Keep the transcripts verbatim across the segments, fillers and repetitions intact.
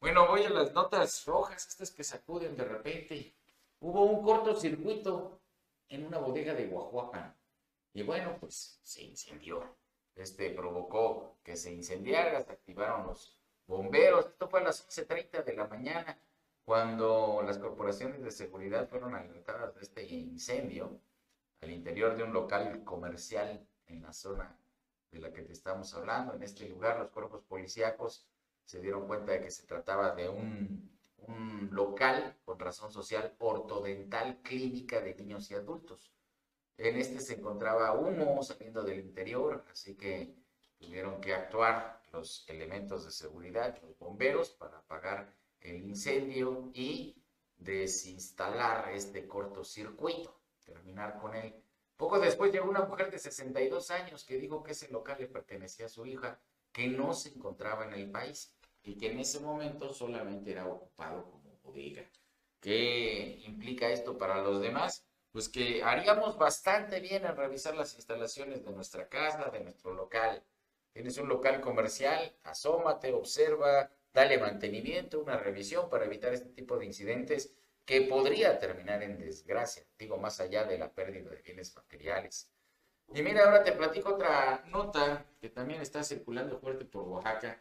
Bueno, voy a las notas rojas, estas que sacuden de repente. Hubo un cortocircuito en una bodega de Oaxaca. Y bueno, pues se incendió. Este provocó que se incendiara, se activaron los bomberos. Esto fue a las once treinta de la mañana, cuando las corporaciones de seguridad fueron alertadas de este incendio al interior de un local comercial en la zona de la que te estamos hablando. En este lugar, los cuerpos policíacos se dieron cuenta de que se trataba de un, un local con razón social ortodental clínica de niños y adultos. En este se encontraba humo saliendo del interior, así que tuvieron que actuar los elementos de seguridad, los bomberos, para apagar el incendio y desinstalar este cortocircuito, terminar con él. Poco después llegó una mujer de sesenta y dos años que dijo que ese local le pertenecía a su hija, que no se encontraba en el país y que en ese momento solamente era ocupado como bodega. ¿Qué implica esto para los demás? Pues que haríamos bastante bien en revisar las instalaciones de nuestra casa, de nuestro local. Tienes un local comercial, asómate, observa, dale mantenimiento, una revisión para evitar este tipo de incidentes que podría terminar en desgracia, digo, más allá de la pérdida de bienes materiales. Y mira, ahora te platico otra nota que también está circulando fuerte por Oaxaca.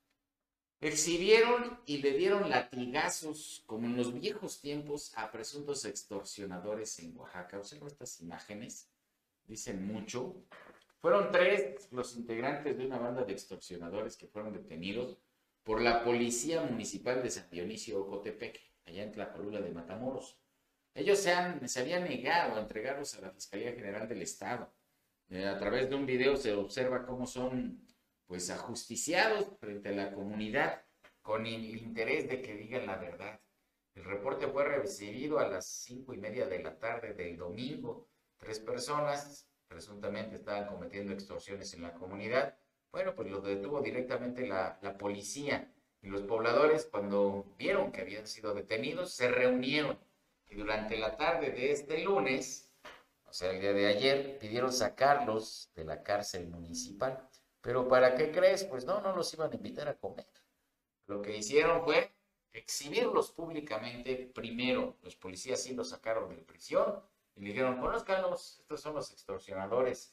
Exhibieron y le dieron latigazos, como en los viejos tiempos, a presuntos extorsionadores en Oaxaca. Observa estas imágenes, dicen mucho. Fueron tres los integrantes de una banda de extorsionadores que fueron detenidos por la Policía Municipal de San Dionisio Ocotepec, allá en Tlacolula de Matamoros. Ellos se, han, se habían negado a entregarlos a la Fiscalía General del Estado. Eh, a través de un video se observa cómo son pues ajusticiados frente a la comunidad con el interés de que digan la verdad. El reporte fue recibido a las cinco y media de la tarde del domingo. Tres personas presuntamente estaban cometiendo extorsiones en la comunidad. Bueno, pues los detuvo directamente la, la policía. Y los pobladores, cuando vieron que habían sido detenidos, se reunieron. Y durante la tarde de este lunes, o sea, el día de ayer, pidieron sacarlos de la cárcel municipal. Pero ¿para qué crees? Pues no, no los iban a invitar a comer. Lo que hicieron fue exhibirlos públicamente. Primero, los policías sí los sacaron de prisión y le dijeron, conózcanlos, estos son los extorsionadores.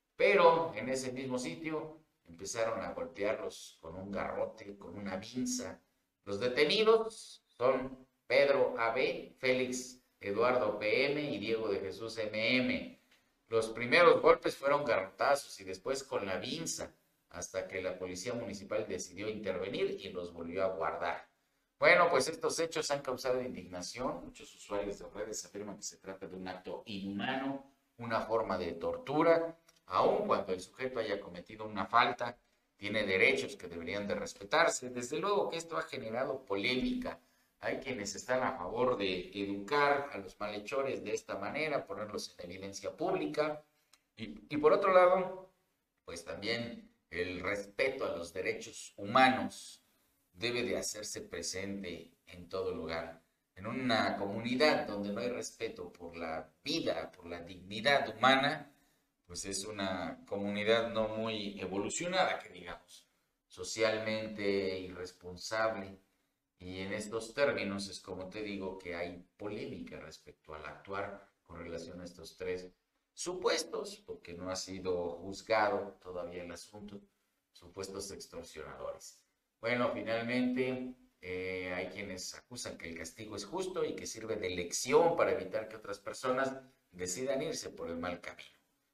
Pero en ese mismo sitio empezaron a golpearlos con un garrote, con una vinza. Los detenidos son Pedro A B, Félix Eduardo P M y Diego de Jesús M M. Los primeros golpes fueron garrotazos y después con la vinza, hasta que la policía municipal decidió intervenir y los volvió a guardar. Bueno, pues estos hechos han causado indignación. Muchos usuarios de redes afirman que se trata de un acto inhumano, una forma de tortura. Aun cuando el sujeto haya cometido una falta, tiene derechos que deberían de respetarse. Desde luego que esto ha generado polémica. Hay quienes están a favor de educar a los malhechores de esta manera, ponerlos en evidencia pública. Y, y por otro lado, pues también el respeto a los derechos humanos debe de hacerse presente en todo lugar. En una comunidad donde no hay respeto por la vida, por la dignidad humana, pues es una comunidad no muy evolucionada, que digamos, socialmente irresponsable. Y en estos términos es como te digo que hay polémica respecto al actuar con relación a estos tres supuestos, porque no ha sido juzgado todavía el asunto, supuestos extorsionadores. Bueno, finalmente eh, hay quienes acusan que el castigo es justo y que sirve de lección para evitar que otras personas decidan irse por el mal camino.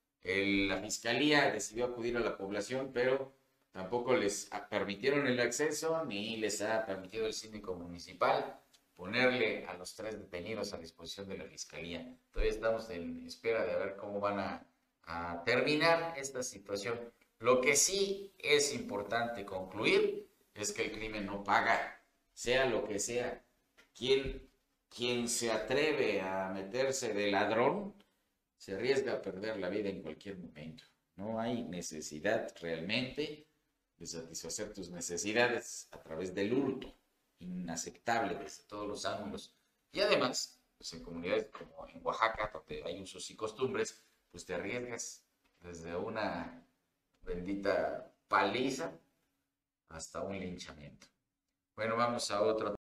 El, la fiscalía decidió acudir a la población, pero tampoco les permitieron el acceso ni les ha permitido el síndico municipal ponerle a los tres detenidos a disposición de la fiscalía. Todavía estamos en espera de ver cómo van a, a terminar esta situación. Lo que sí es importante concluir es que el crimen no paga, sea lo que sea. Quien, quien se atreve a meterse de ladrón se arriesga a perder la vida en cualquier momento. No hay necesidad realmente de satisfacer tus necesidades a través del hurto, inaceptable desde todos los ángulos. Y además, pues en comunidades como en Oaxaca, donde hay usos y costumbres, pues te arriesgas desde una bendita paliza hasta un linchamiento. Bueno, vamos a otro